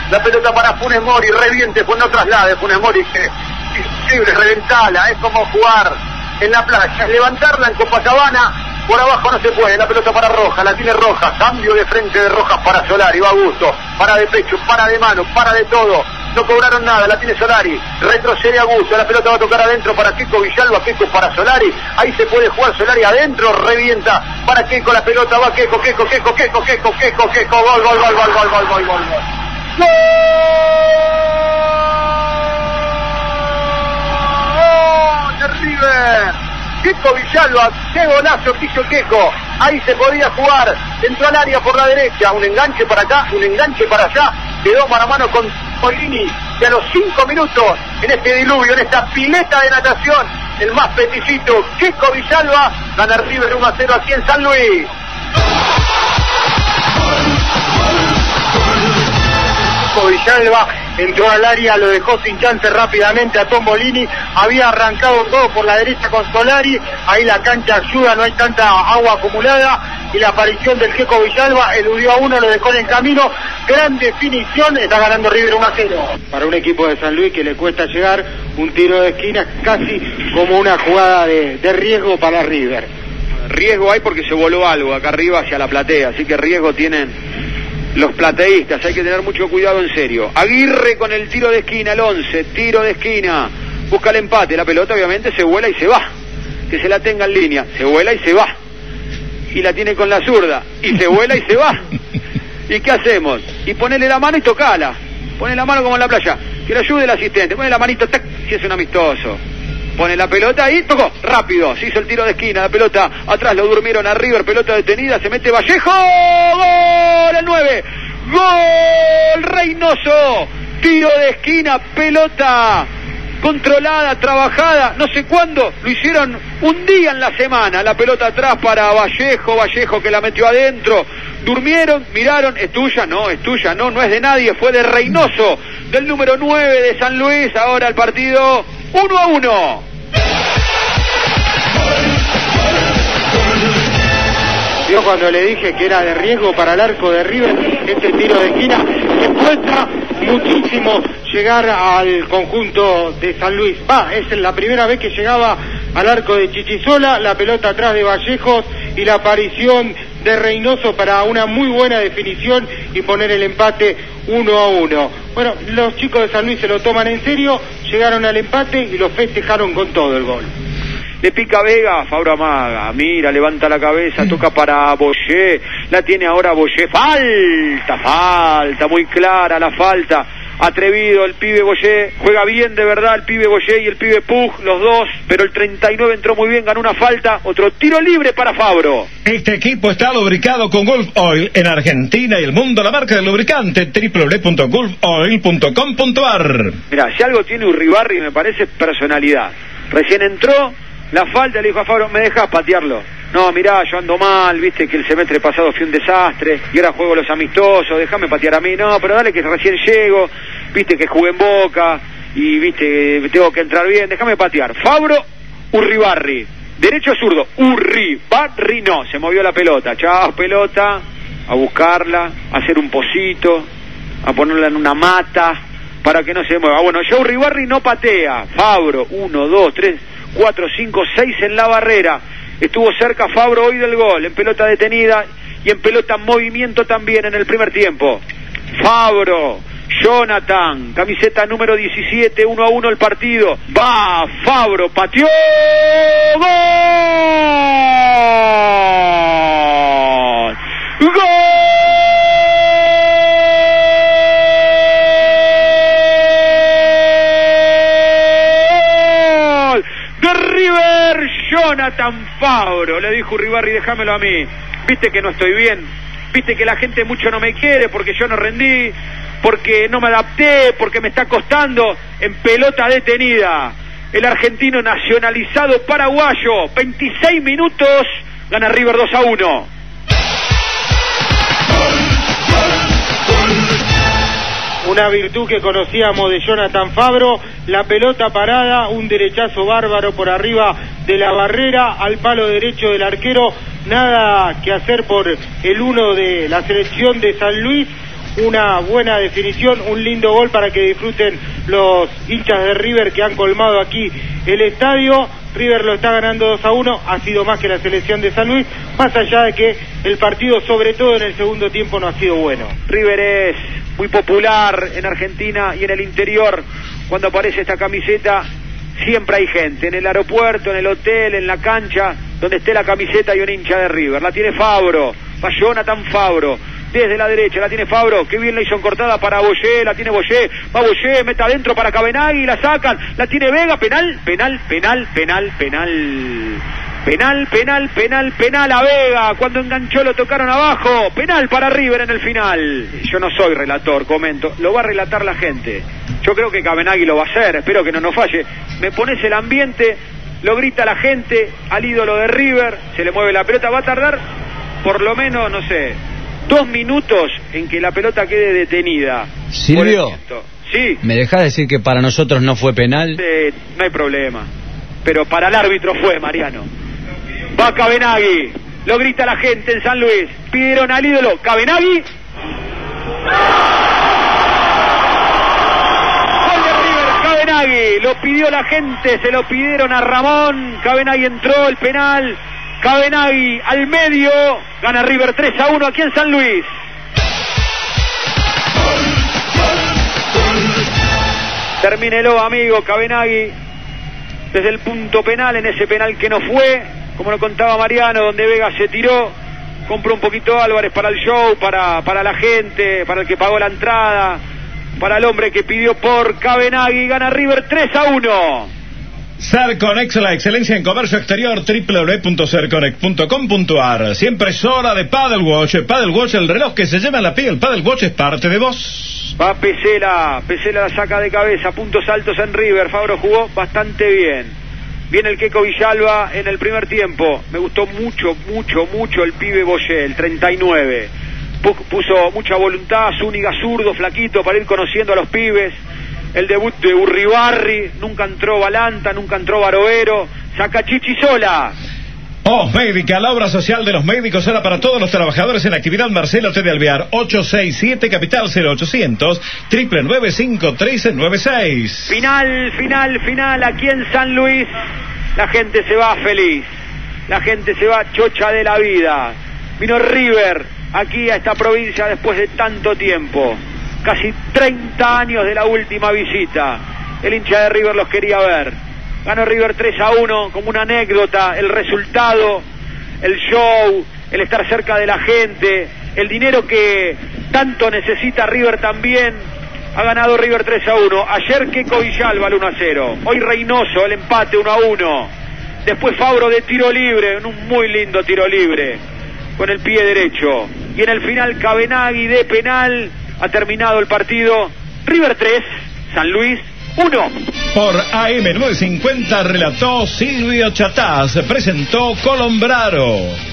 La pelota para Funes Mori, reviente, pues no traslade Funes Mori, que imposible, reventala, es como jugar en la playa, levantarla en Copacabana, por abajo no se puede, la pelota para Rojas, la tiene Rojas, cambio de frente de Rojas para Solari, va a gusto, para de pecho, para de mano, para de todo, no cobraron nada, la tiene Solari, retrocede a gusto, la pelota va a tocar adentro para Keco Villalba, Keco para Solari, ahí se puede jugar Solari adentro, revienta para Keco, la pelota va Keco, gol, de River, Keco Villalba, qué golazo que hizo Keco, ahí se podía jugar, entró al área por la derecha, un enganche para acá, un enganche para allá, quedó mano a mano con Polini, y a los 5 minutos, en este diluvio, en esta pileta de natación, el más peticito, Keco Villalba, gana River 1-0 aquí en San Luis. Keco Villalba entró al área, lo dejó sin chance rápidamente a Tombolini, había arrancado todo por la derecha con Solari, ahí la cancha ayuda, no hay tanta agua acumulada, y la aparición del Keco Villalba, eludió a uno, lo dejó en el camino, gran definición, está ganando River 1-0. Para un equipo de San Luis que le cuesta llegar, un tiro de esquina casi como una jugada de riesgo para River. Riesgo hay porque se voló algo acá arriba hacia la platea, así que riesgo tienen los plateístas, hay que tener mucho cuidado en serio. Aguirre con el tiro de esquina, el 11, tiro de esquina, busca el empate, la pelota obviamente se vuela y se va, que se la tenga en línea, se vuela y se va, y la tiene con la zurda, y se vuela y se va, ¿y qué hacemos? Y ponele la mano y tocala, pone la mano como en la playa, que le ayude el asistente, pone la manito, tac, si es un amistoso, pone la pelota ahí, tocó, rápido, se hizo el tiro de esquina, la pelota atrás, lo durmieron a River, pelota detenida, se mete Vallejo, gol, el 9, gol, Reynoso, tiro de esquina, pelota controlada, trabajada, no sé cuándo, lo hicieron un día en la semana, la pelota atrás para Vallejo que la metió adentro, durmieron, miraron, es tuya, no es de nadie, fue de Reynoso, del número 9 de San Luis, ahora el partido 1-1. Yo cuando le dije que era de riesgo para el arco de River, este tiro de esquina, le cuesta muchísimo llegar al conjunto de San Luis. Es la primera vez que llegaba al arco de Chichizola, la pelota atrás de Vallejos y la aparición de Reynoso para una muy buena definición y poner el empate 1-1. Bueno, los chicos de San Luis se lo toman en serio, llegaron al empate y lo festejaron con todo el gol. Le pica Vega, Fabro amaga, mira, levanta la cabeza, toca para Boyé, la tiene ahora Boyé, falta, muy clara la falta, atrevido el pibe Boyé, juega bien de verdad el pibe Boyé y el pibe Pug, los dos, pero el 39 entró muy bien, ganó una falta, otro tiro libre para Fabro. Este equipo está lubricado con Gulf Oil en Argentina y el mundo, la marca del lubricante, www.gulfoil.com.ar. Mira, si algo tiene Uribarri me parece personalidad, recién entró, la falta, le dijo a Fabro, ¿me dejas patearlo? No, mirá, yo ando mal, viste que el semestre pasado fui un desastre, y ahora juego los amistosos, déjame patear a mí, no, pero dale que recién llego, viste que jugué en Boca, y viste, tengo que entrar bien, déjame patear. Fabro, Uribarri, derecho o zurdo, Uribarri no, se movió la pelota, chao pelota, a buscarla, a hacer un pocito, a ponerla en una mata, para que no se mueva. Bueno, ya Uribarri no patea, Fabro, 1, 2, 3... 4, 5, 6 en la barrera, estuvo cerca Fabro hoy del gol, en pelota detenida y en pelota en movimiento también en el primer tiempo. Fabro, Jonathan, camiseta número 17, 1-1 el partido, va Fabro, pateó, gol, gol de River, Jonathan Fabro, le dijo Uribarri, déjamelo a mí, viste que no estoy bien, viste que la gente mucho no me quiere porque yo no rendí, porque no me adapté, porque me está costando, en pelota detenida, el argentino nacionalizado paraguayo, 26 minutos, gana River 2-1. Una virtud que conocíamos de Jonathan Fabro, la pelota parada, un derechazo bárbaro por arriba de la barrera, al palo derecho del arquero, nada que hacer por el uno de la selección de San Luis, una buena definición, un lindo gol para que disfruten los hinchas de River que han colmado aquí el estadio. River lo está ganando 2-1, ha sido más que la selección de San Luis, más allá de que el partido, sobre todo en el segundo tiempo, no ha sido bueno. River es muy popular en Argentina y en el interior. Cuando aparece esta camiseta, siempre hay gente, en el aeropuerto, en el hotel, en la cancha, donde esté la camiseta y un hincha de River. La tiene Fabro, va Jonathan Fabro, desde la derecha, la tiene Fabro, que bien la hizo encortada para Boyé, la tiene Boyé, va Boyé, mete adentro para Cabenagui, la sacan, la tiene Vega, penal a Vega, cuando enganchó lo tocaron abajo, penal para River en el final. Yo no soy relator, comento, lo va a relatar la gente. Yo creo que Cabenagui lo va a hacer, espero que no nos falle. Me pones el ambiente, lo grita la gente, al ídolo de River, se le mueve la pelota, va a tardar por lo menos, no sé, 2 minutos en que la pelota quede detenida. Silvio, sí. ¿Me dejás decir que para nosotros no fue penal? No hay problema, pero para el árbitro fue, Mariano. Va Cabenagui, lo grita la gente en San Luis, pidieron al ídolo, Cabenagui. Gol de River, Cabenagui, lo pidió la gente, se lo pidieron a Ramón, Cabenagui entró, el penal, Cabenagui al medio, gana River 3-1 aquí en San Luis. Termínelo, amigo, Cabenagui, desde el punto penal, en ese penal que no fue, como lo contaba Mariano, donde Vega se tiró, compró un poquito Álvarez para el show, para la gente, para el que pagó la entrada, para el hombre que pidió por Cabenagui, gana River 3-1. Serconex, la excelencia en comercio exterior, www.serconex.com.ar. Siempre es hora de Paddle Watch. Paddle Watch, el reloj que se lleva en la piel. Paddle Watch es parte de vos. Va Pesela la saca de cabeza, puntos altos en River. Fabro jugó bastante bien. Viene el Queco Villalba en el primer tiempo. Me gustó mucho el pibe Boyé, el 39. Puso mucha voluntad, Zúñiga zurdo, flaquito, para ir conociendo a los pibes. El debut de Urribarri, nunca entró Balanta, nunca entró Barovero, saca Chichisola. Médica, la obra social de los médicos era para todos los trabajadores en actividad. Marcelo T. de Alvear, 867 Capital 0800 995 1396. Final aquí en San Luis. La gente se va feliz, la gente se va chocha de la vida. Vino River aquí a esta provincia después de tanto tiempo. Casi 30 años de la última visita. El hincha de River los quería ver. Ganó River 3-1 como una anécdota. El resultado, el show, el estar cerca de la gente, el dinero que tanto necesita River también. Ha ganado River 3-1. Ayer Queco Villalba el 1-0. Hoy Reynoso el empate 1-1. Después Fabro de tiro libre, en un muy lindo tiro libre, con el pie derecho. Y en el final Cabenagui de penal. Ha terminado el partido. River 3, San Luis 1. Por AM 950 relató Silvio Chatás, presentó Colombraro.